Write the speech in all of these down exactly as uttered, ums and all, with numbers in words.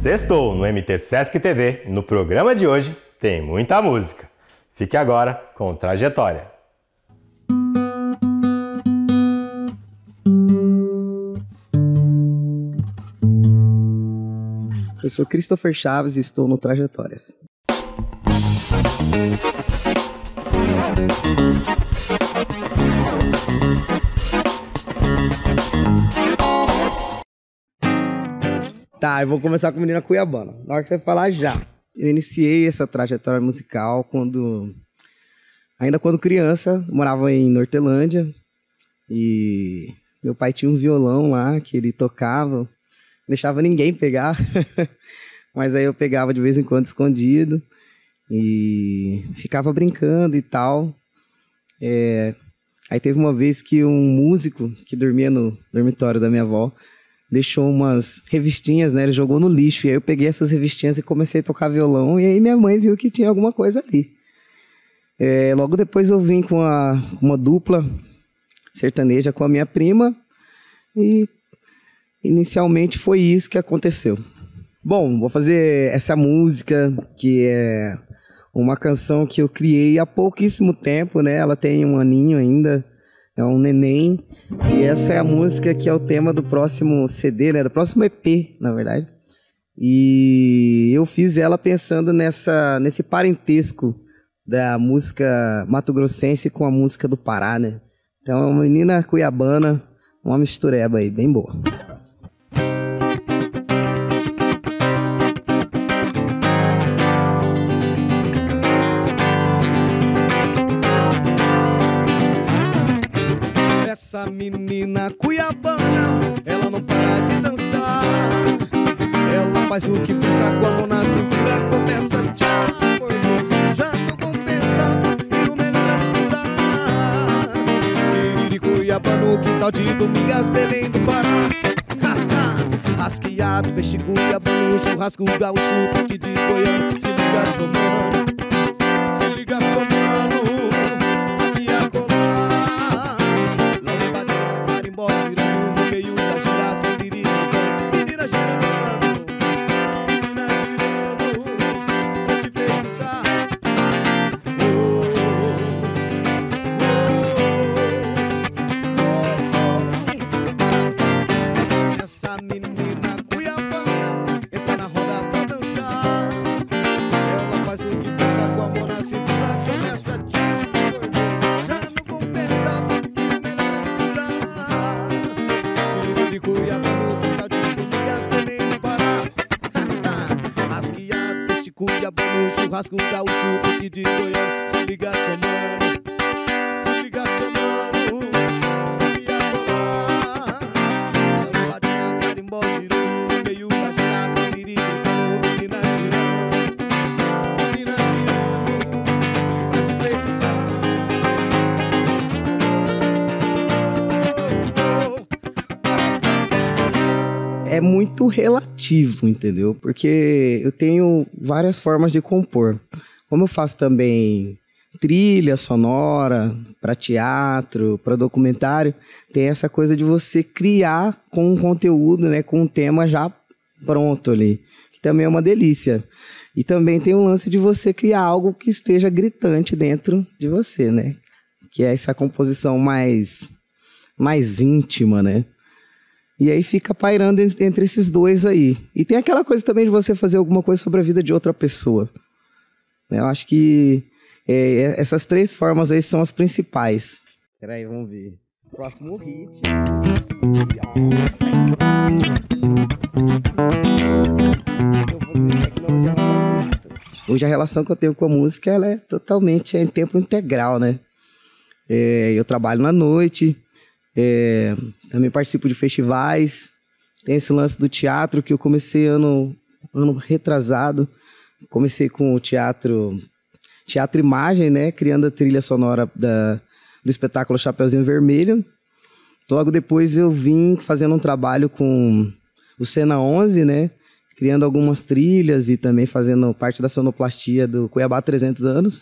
Sextou no M T Sesc T V. No programa de hoje tem muita música. Fique agora com Trajetória. Eu sou Christopher Chaves e estou no Trajetórias. Tá, eu vou começar com a Menina Cuiabana. Na hora que você falar, já. Eu iniciei essa trajetória musical quando... Ainda quando criança, eu morava em Nortelândia. E meu pai tinha um violão lá que ele tocava. Não deixava ninguém pegar. Mas aí eu pegava de vez em quando escondido. E ficava brincando e tal. É... Aí teve uma vez que um músico que dormia no dormitório da minha avó deixou umas revistinhas, né? Ele jogou no lixo. E aí eu peguei essas revistinhas e comecei a tocar violão. E aí minha mãe viu que tinha alguma coisa ali. É, logo depois eu vim com a, uma dupla sertaneja com a minha prima. E inicialmente foi isso que aconteceu. Bom, vou fazer essa música, que é uma canção que eu criei há pouquíssimo tempo, né? Ela tem um aninho ainda. É um neném, e essa é a música que é o tema do próximo C D, né? Do próximo E P, na verdade. E eu fiz ela pensando nessa, nesse parentesco da música mato-grossense com a música do Pará, né? Então é uma menina cuiabana, uma mistureba aí, bem boa. Essa menina cuiabana, ela não para de dançar. Ela faz o que pensa com a mão na cintura, começa a tchá, formoso, já não compensa, e o melhor é misturar. Siriri cuiabano, quintal de Domingas, Belém do Pará. Rasqueado, peixe cuiabano, churrasco gaúcho, pique de Goiânia. Se liga, chomano, se liga, chomano. Churrasco gaúcho, pique de Goiânia. Se liga, chamando, se liga, chamando. E agora, ladinha, carimbó, girando no meio da gira, se liga, menina girando, menina girando, pra te pensar. É muito relativo, entendeu? Porque eu tenho várias formas de compor. Como eu faço também trilha sonora para teatro, para documentário, tem essa coisa de você criar com um conteúdo, né, com um tema já pronto ali, que também é uma delícia. E também tem um lance de você criar algo que esteja gritante dentro de você, né? Que é essa composição mais, mais íntima, né? E aí fica pairando entre esses dois aí. E tem aquela coisa também de você fazer alguma coisa sobre a vida de outra pessoa. Eu acho que é, essas três formas aí são as principais. Peraí, vamos ver. Próximo hit. Hoje a relação que eu tenho com a música, ela é totalmente em tempo integral, né? É, eu trabalho na noite. É, também participo de festivais. Tem esse lance do teatro que eu comecei ano, ano retrasado. Comecei com o teatro, teatro imagem, né? Criando a trilha sonora da, do espetáculo Chapeuzinho Vermelho. Logo depois eu vim fazendo um trabalho com o Cena onze, né? Criando algumas trilhas e também fazendo parte da sonoplastia do Cuiabá trezentos anos.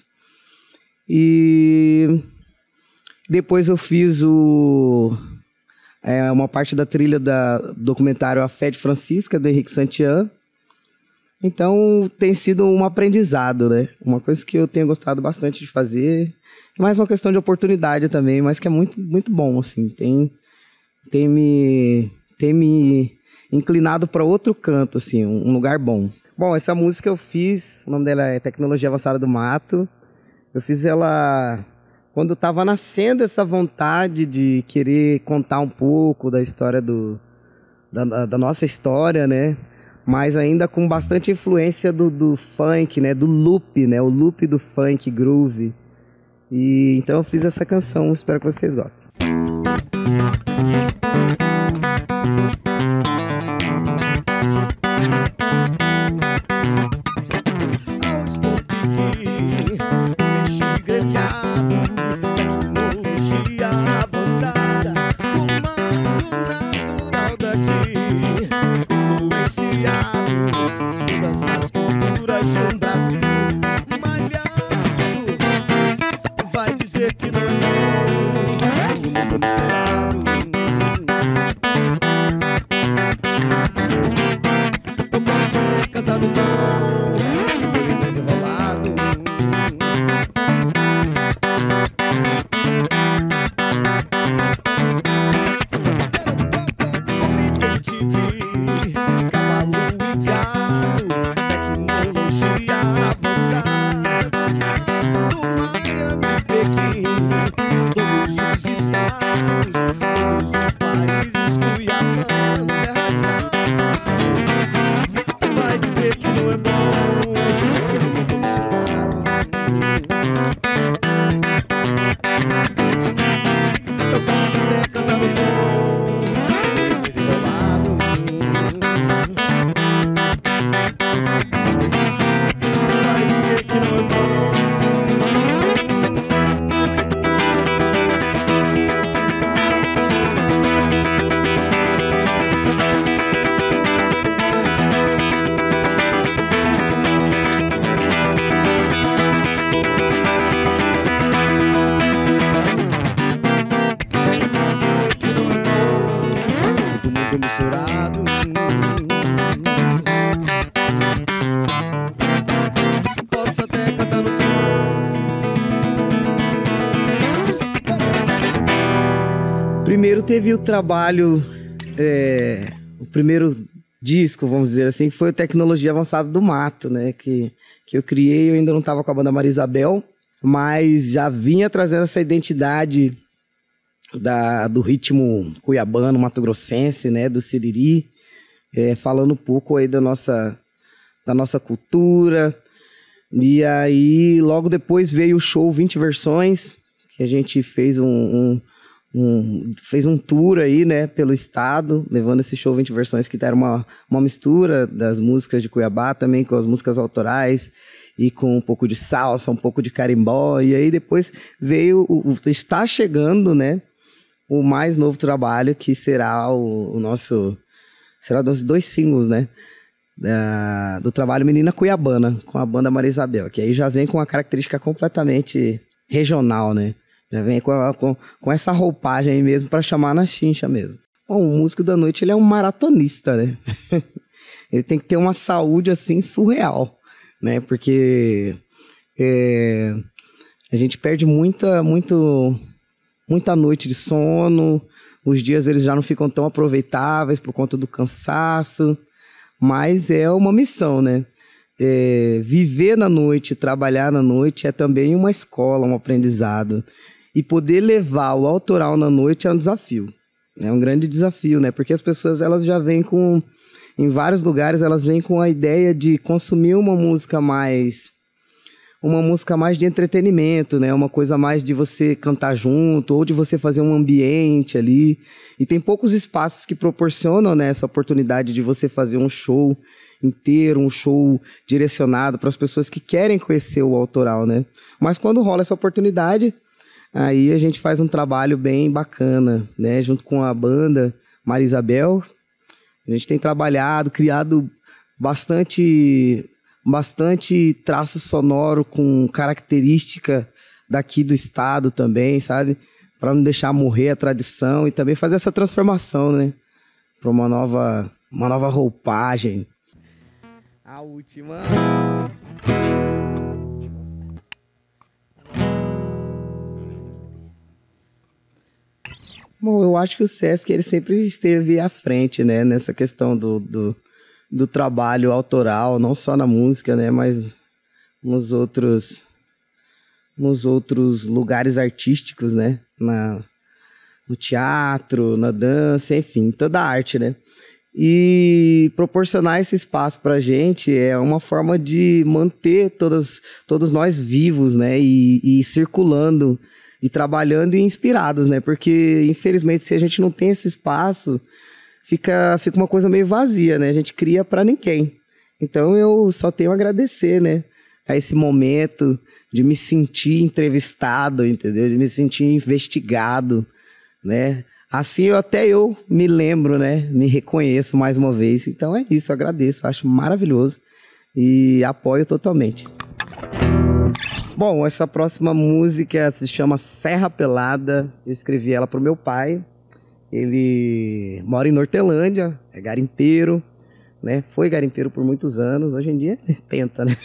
E depois eu fiz o, é, uma parte da trilha do documentário A Fé de Francisca, do Henrique Santian. Então tem sido um aprendizado, né? Uma coisa que eu tenho gostado bastante de fazer. Mais uma questão de oportunidade também, mas que é muito, muito bom, assim. Tem, tem, me, tem me inclinado para outro canto, assim, um lugar bom. Bom, essa música eu fiz, o nome dela é Tecnologia Avançada do Mato. Eu fiz ela quando estava nascendo essa vontade de querer contar um pouco da história do, da, da nossa história, né? Mas ainda com bastante influência do, do funk, né? Do loop, né? O loop do funk groove. E então eu fiz essa canção, espero que vocês gostem. Primeiro teve o trabalho, é, o primeiro disco, vamos dizer assim, que foi o Tecnologia Avançada do Mato, né? Que, que eu criei, eu ainda não estava com a banda Maria Isabel, mas já vinha trazendo essa identidade da, do ritmo cuiabano, mato-grossense, né? Do Siriri, é, falando um pouco aí da nossa, da nossa cultura. E aí, logo depois veio o show vinte Versões, que a gente fez um... um Um, fez um tour aí, né, pelo estado, levando esse show vinte Versões, que era uma, uma mistura das músicas de Cuiabá também com as músicas autorais e com um pouco de salsa, um pouco de carimbó. E aí depois veio, o, o, está chegando, né, o mais novo trabalho, que será o, o nosso, será dos dois singles, né, da, do trabalho Menina Cuiabana, com a banda Maria Isabel, que aí já vem com uma característica completamente regional, né. Já vem com, com, com essa roupagem aí mesmo para chamar na chincha mesmo. Bom, o músico da noite, ele é um maratonista, né? Ele tem que ter uma saúde, assim, surreal, né? Porque é, a gente perde muita, muito, muita noite de sono, os dias eles já não ficam tão aproveitáveis por conta do cansaço, mas é uma missão, né? É, viver na noite, trabalhar na noite é também uma escola, um aprendizado. E poder levar o autoral na noite é um desafio. É um grande desafio, né? Porque as pessoas, elas já vêm com... Em vários lugares, elas vêm com a ideia de consumir uma música mais... Uma música mais de entretenimento, né? Uma coisa mais de você cantar junto, ou de você fazer um ambiente ali. E tem poucos espaços que proporcionam, né, essa oportunidade de você fazer um show inteiro, um show direcionado para as pessoas que querem conhecer o autoral, né? Mas quando rola essa oportunidade... Aí a gente faz um trabalho bem bacana, né? Junto com a banda Maria Isabel. A gente tem trabalhado, criado bastante, bastante traço sonoro com característica daqui do estado também, sabe? Para não deixar morrer a tradição e também fazer essa transformação, né? Para uma nova, uma nova roupagem. A última. Bom, eu acho que o Sesc ele sempre esteve à frente, né, nessa questão do, do, do trabalho autoral, não só na música, né, mas nos outros, nos outros lugares artísticos, né, na, no teatro, na dança, enfim, toda a arte, né. E proporcionar esse espaço para a gente é uma forma de manter todas, todos nós vivos, né, e, e circulando, e trabalhando e inspirados, né? Porque, infelizmente, se a gente não tem esse espaço, fica, fica uma coisa meio vazia, né? A gente cria para ninguém. Então, eu só tenho a agradecer, né? A esse momento de me sentir entrevistado, entendeu? De me sentir investigado, né? Assim, eu, até eu me lembro, né? Me reconheço mais uma vez. Então, é isso. Eu agradeço. Acho maravilhoso. E apoio totalmente. Bom, essa próxima música se chama Serra Pelada. Eu escrevi ela para o meu pai. Ele mora em Nortelândia, é garimpeiro, né? Foi garimpeiro por muitos anos, hoje em dia tenta, né?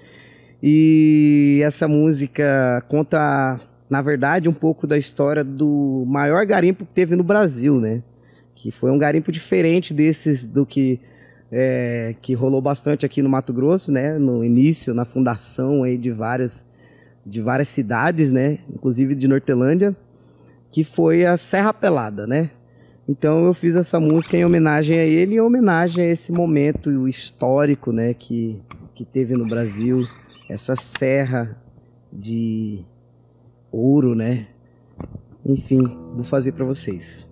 E essa música conta, na verdade, um pouco da história do maior garimpo que teve no Brasil, né? Que foi um garimpo diferente desses do que... É, que rolou bastante aqui no Mato Grosso, né? No início, na fundação aí de várias... de várias cidades, né, inclusive de Nortelândia, que foi a Serra Pelada, né? Então eu fiz essa música em homenagem a ele e em homenagem a esse momento histórico, né, que, que teve no Brasil, essa serra de ouro, né? Enfim, vou fazer para vocês.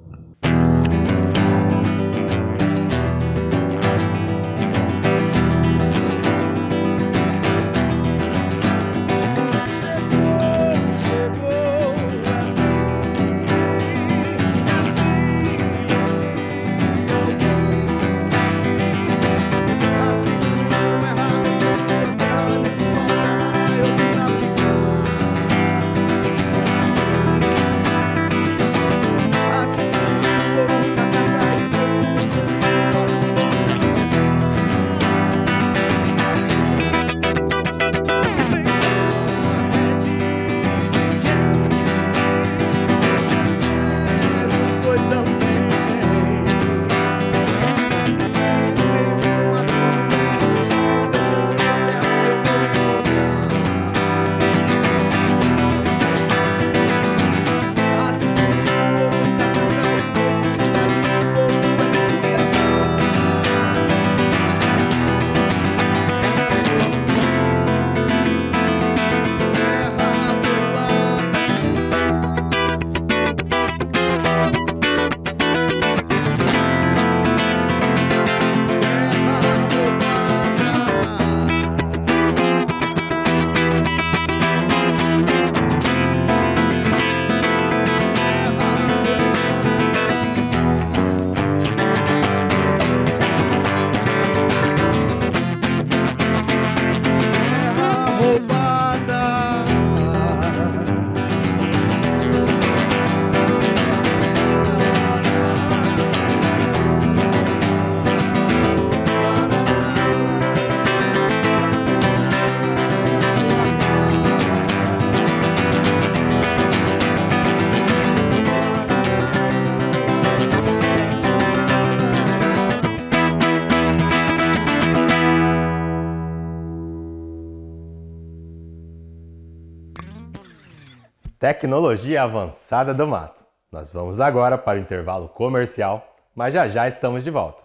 Tecnologia avançada do mato. Nós vamos agora para o intervalo comercial, mas já já estamos de volta.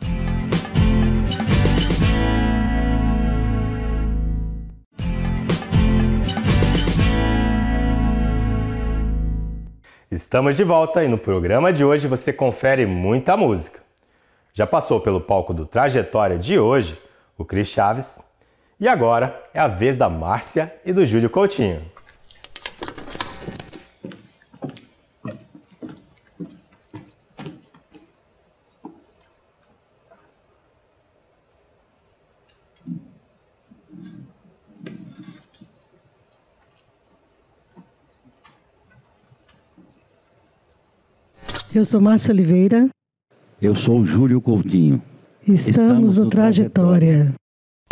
Estamos de volta e no programa de hoje você confere muita música. Já passou pelo palco do Trajetória de hoje, o Cris Chaves, e agora é a vez da Márcia e do Júlio Coutinho. Eu sou Márcia Oliveira. Eu sou o Júlio Coutinho. Estamos, Estamos no, no Trajetória. Trajetória.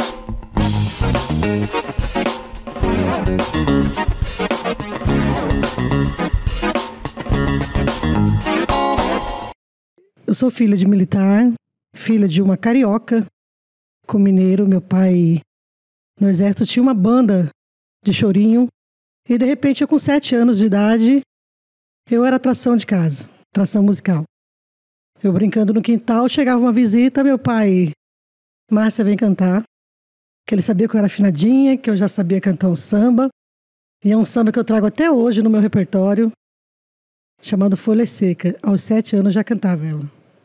Eu sou filha de militar, filha de uma carioca com mineiro. Meu pai, no exército, tinha uma banda de chorinho. E, de repente, eu com sete anos de idade, eu era atração de casa, atração musical. Eu brincando no quintal, chegava uma visita, meu pai, Márcia, vem cantar. Que ele sabia que eu era afinadinha, que eu já sabia cantar um samba. E é um samba que eu trago até hoje no meu repertório, chamado Folha Seca. Aos sete anos já cantava ela.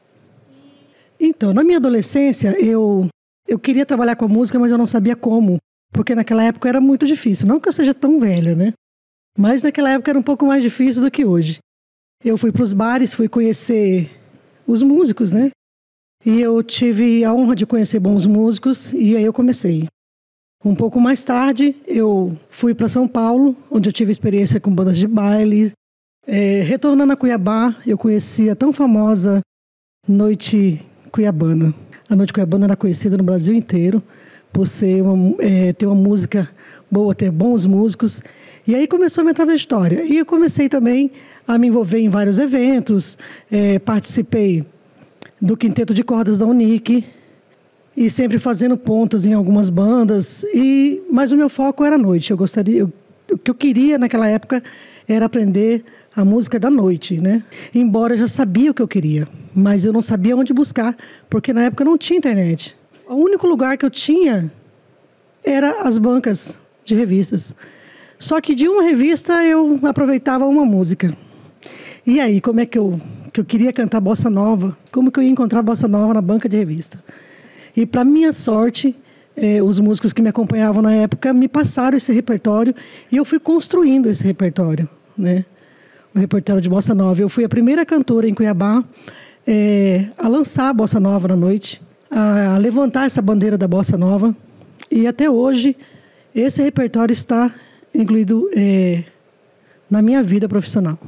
Então, na minha adolescência, eu, eu queria trabalhar com a música, mas eu não sabia como. Porque naquela época era muito difícil. Não que eu seja tão velha, né? Mas naquela época era um pouco mais difícil do que hoje. Eu fui para os bares, fui conhecer os músicos, né? E eu tive a honra de conhecer bons músicos, e aí eu comecei. Um pouco mais tarde, eu fui para São Paulo, onde eu tive experiência com bandas de baile. É, retornando a Cuiabá, eu conheci a tão famosa Noite Cuiabana. A Noite Cuiabana era conhecida no Brasil inteiro por ser uma, é, ter uma música boa, ter bons músicos. E aí começou a minha trajetória. E eu comecei também a me envolver em vários eventos. É, participei do Quinteto de Cordas da Unic e sempre fazendo pontas em algumas bandas. E, mas o meu foco era a noite. Eu gostaria, eu, o que eu queria naquela época era aprender a música da noite, né? Embora eu já sabia o que eu queria, mas eu não sabia onde buscar, porque na época não tinha internet. O único lugar que eu tinha era as bancas de revistas. Só que de uma revista eu aproveitava uma música. E aí, como é que eu, que eu queria cantar bossa nova? Como que eu ia encontrar bossa nova na banca de revista? E, para minha sorte, eh, os músicos que me acompanhavam na época me passaram esse repertório e eu fui construindo esse repertório, né? O repertório de bossa nova. Eu fui a primeira cantora em Cuiabá é, a lançar a bossa nova na noite, a, a levantar essa bandeira da bossa nova. E até hoje, esse repertório está incluído é, na minha vida profissional.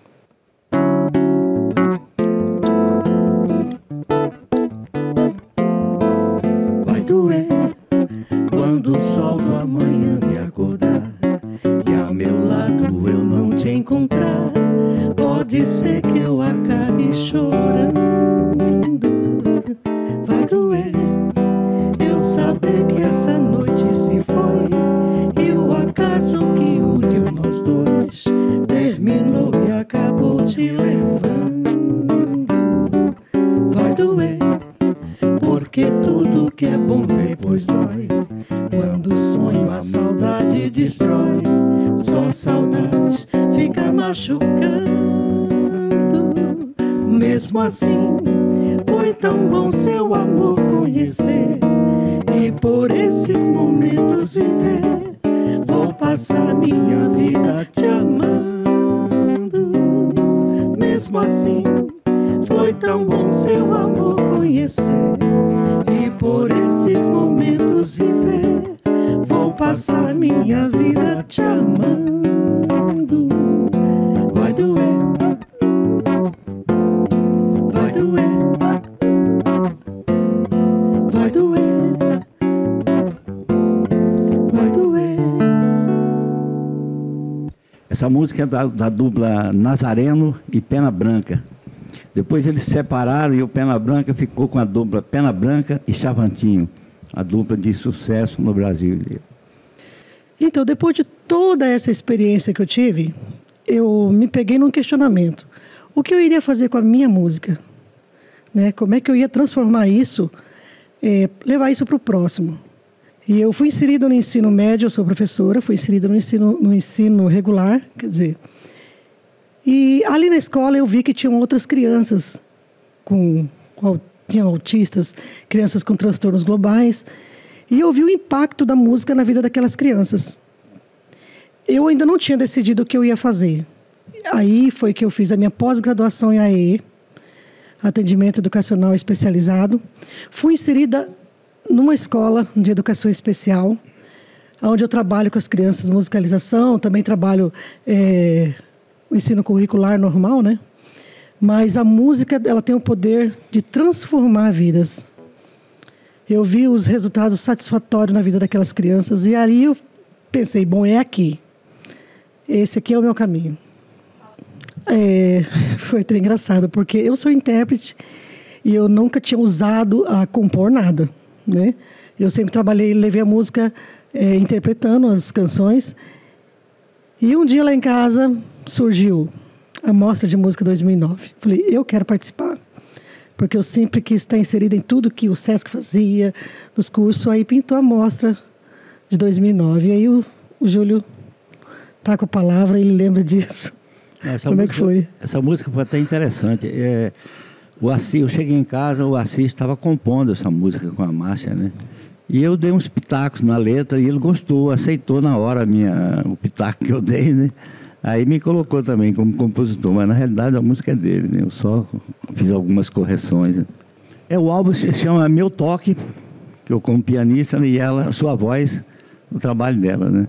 Vai doer quando o sol do amanhã me acordar e ao meu lado eu não te encontrar. Pode ser que eu acabe chorando. Vai doer eu saber que essa noite se foi e o acaso que uniu nós dois terminou e acabou te levando. Vai doer porque tudo que é bom depois dói. Quando o sonho a saudade destrói, só saudade fica machucando. Mesmo assim, foi tão bom seu amor conhecer e por esses momentos viver. Vou passar minha vida te amando. Mesmo assim, foi tão bom seu amor conhecer e por esses momentos viver. Vou passar minha vida te amando. Vai doer, vai doer, vai doer, vai doer. Essa música é da, da dupla Nazareno e Pena Branca. Depois eles se separaram e o Pena Branca ficou com a dupla Pena Branca e Chavantinho, a dupla de sucesso no Brasil. Então, depois de toda essa experiência que eu tive, eu me peguei num questionamento. O que eu iria fazer com a minha música? Né? Como é que eu ia transformar isso, é, levar isso para o próximo? E eu fui inserida no ensino médio, eu sou professora, fui inserida no ensino, no ensino regular, quer dizer... E ali na escola eu vi que tinham outras crianças, com, com, tinham autistas, crianças com transtornos globais, e eu vi o impacto da música na vida daquelas crianças. Eu ainda não tinha decidido o que eu ia fazer. Aí foi que eu fiz a minha pós-graduação em A E E, Atendimento Educacional Especializado. Fui inserida numa escola de educação especial, onde eu trabalho com as crianças, musicalização, também trabalho... É, o ensino curricular normal, né? Mas a música, ela tem o poder de transformar vidas. eu vi os resultados satisfatórios na vida daquelas crianças e ali eu pensei, bom, é aqui. Esse aqui é o meu caminho. É, foi até engraçado, porque eu sou intérprete e eu nunca tinha usado a compor nada, né? Eu sempre trabalhei, levei a música é, interpretando as canções. E um dia lá em casa surgiu a Mostra de Música dois mil e nove. Falei, eu quero participar. Porque eu sempre quis estar inserida em tudo que o Sesc fazia, nos cursos. Aí pintou a Mostra de dois mil e nove. E aí o, o Júlio está com a palavra, ele lembra disso. Essa Como música, é que foi? Essa música foi até interessante. É, o Assis, eu cheguei em casa, o Assis estava compondo essa música com a Márcia, né? E eu dei uns pitacos na letra e ele gostou, aceitou na hora a minha, o pitaco que eu dei, né? Aí me colocou também como compositor, mas na realidade a música é dele, né? Eu só fiz algumas correções. Né? É, o álbum se chama Meu Toque, que eu como pianista, né? E ela, a sua voz, o trabalho dela, né?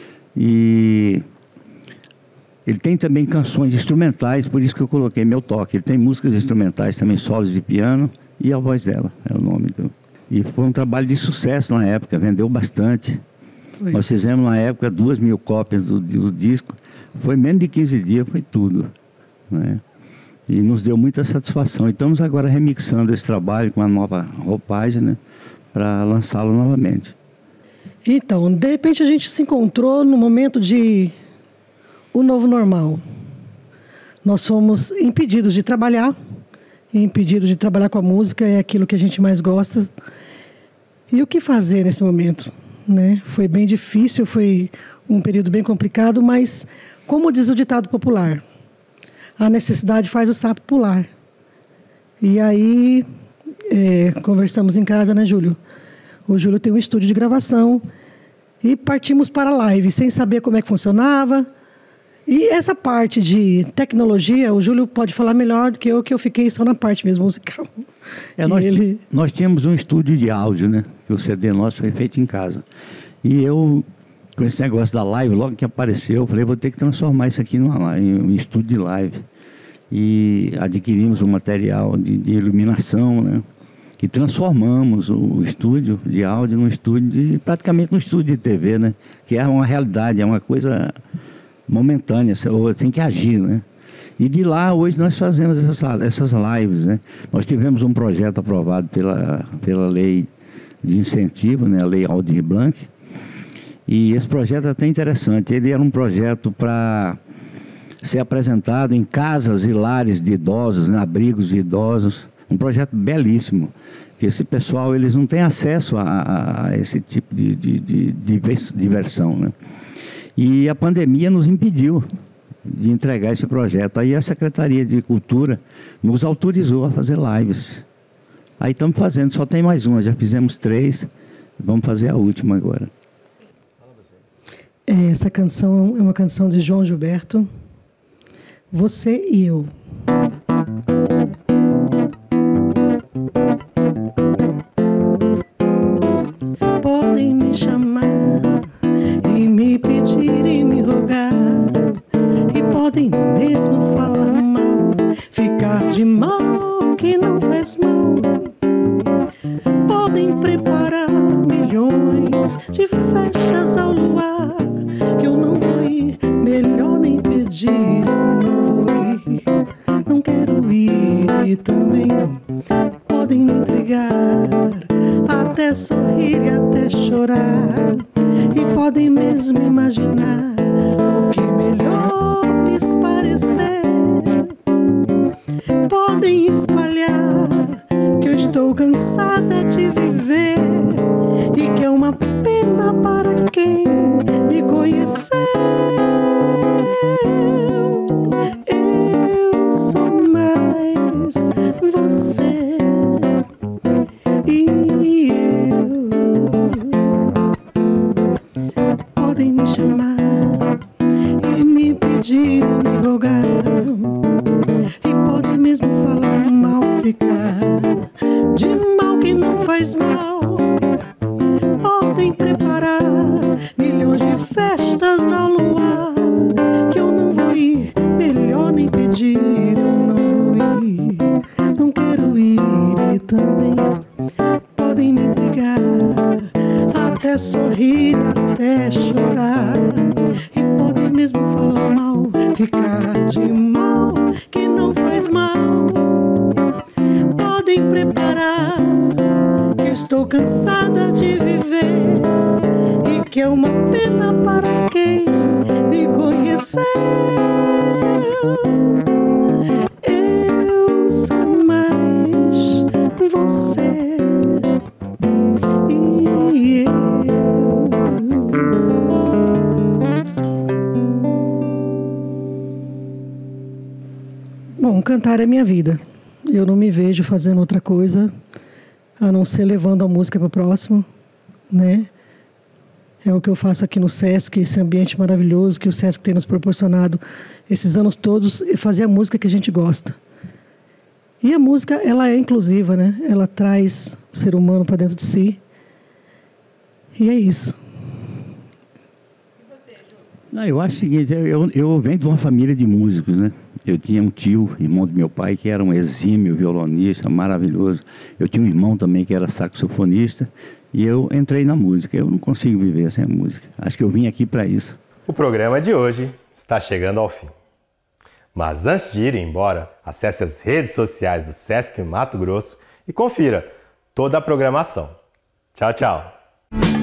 E ele tem também canções instrumentais, por isso que eu coloquei Meu Toque. Ele tem músicas instrumentais também, solos de piano, e a voz dela, é o nome do... E foi um trabalho de sucesso na época, vendeu bastante. Foi. Nós fizemos na época duas mil cópias do, do disco, foi menos de quinze dias, foi tudo. Né? E nos deu muita satisfação. E estamos agora remixando esse trabalho com uma nova roupagem, né? Para lançá-lo novamente. Então, de repente a gente se encontrou no momento de o novo normal. Nós fomos impedidos de trabalhar, impedidos de trabalhar com a música, é aquilo que a gente mais gosta. E o que fazer nesse momento? Né? Foi bem difícil, foi um período bem complicado, mas, como diz o ditado popular, a necessidade faz o sapo pular. E aí, é, conversamos em casa, né, Júlio? O Júlio tem um estúdio de gravação e partimos para a live, sem saber como é que funcionava. E essa parte de tecnologia, o Júlio pode falar melhor do que eu, que eu fiquei só na parte mesmo musical. É, nós, ele... nós tínhamos um estúdio de áudio, né? Que o C D nosso foi feito em casa. E eu, com esse negócio da live, logo que apareceu, eu falei, vou ter que transformar isso aqui numa live, em um estúdio de live. E adquirimos um material de, de iluminação, né? E transformamos o estúdio de áudio num estúdio, de, praticamente num estúdio de T V, né? Que é uma realidade, é uma coisa momentânea, ou tem que agir, né? E de lá, hoje, nós fazemos essas, essas lives, né? Nós tivemos um projeto aprovado pela, pela lei de incentivo, né? A lei Aldir Blanc. E esse projeto é até interessante. Ele era um projeto para ser apresentado em casas e lares de idosos, né? Abrigos de idosos. Um projeto belíssimo. Que esse pessoal, eles não têm acesso a, a esse tipo de, de, de, de diversão, né? E a pandemia nos impediu de entregar esse projeto. Aí a Secretaria de Cultura nos autorizou a fazer lives. Aí estamos fazendo, só tem mais uma, já fizemos três, vamos fazer a última agora. Essa canção é uma canção de João Gilberto, Você e Eu. Podem me chamar e me pedir e me rogar, e podem mesmo falar mal, ficar de mal que não faz mal. Podem preparar milhões de festas ao luar, que eu não vou ir, melhor nem pedir, eu não vou ir, não quero ir. E também podem me entregar, até sorrir e até chorar, e podem mesmo imaginar o que melhor lhes parecer. Podem espalhar que eu estou cansada de viver e que é uma pena para quem me conheceu. Eu sou mais você e eu. Podem me chamar e me pedir e me rogar, e podem mesmo falar mal, ficar de mal que não faz mal. Podem preparar milhões de festas ao luar, que eu não vou ir, melhor nem pedir, eu não vou ir, não quero ir. E também podem me entregar sorrir até chorar, e podem mesmo falar mal, ficar de mal, que não faz mal. Podem preparar, que estou cansada de viver, e que é uma pena para quem me conheceu. Eu sou mais você e eu. Bom, cantar é minha vida. Eu não me vejo fazendo outra coisa a não ser levando a música para o próximo, né? É o que eu faço aqui no Sesc, esse ambiente maravilhoso que o Sesc tem nos proporcionado esses anos todos, e fazer a música que a gente gosta. E a música, ela é inclusiva, né? Ela traz o ser humano para dentro de si. E é isso. Não, eu acho o seguinte, eu, eu venho de uma família de músicos, né? Eu tinha um tio, irmão do meu pai, que era um exímio violonista, maravilhoso. Eu tinha um irmão também que era saxofonista, e eu entrei na música. Eu não consigo viver sem a música. Acho que eu vim aqui para isso. O programa de hoje está chegando ao fim. Mas antes de ir embora, acesse as redes sociais do Sesc Mato Grosso e confira toda a programação. Tchau, tchau!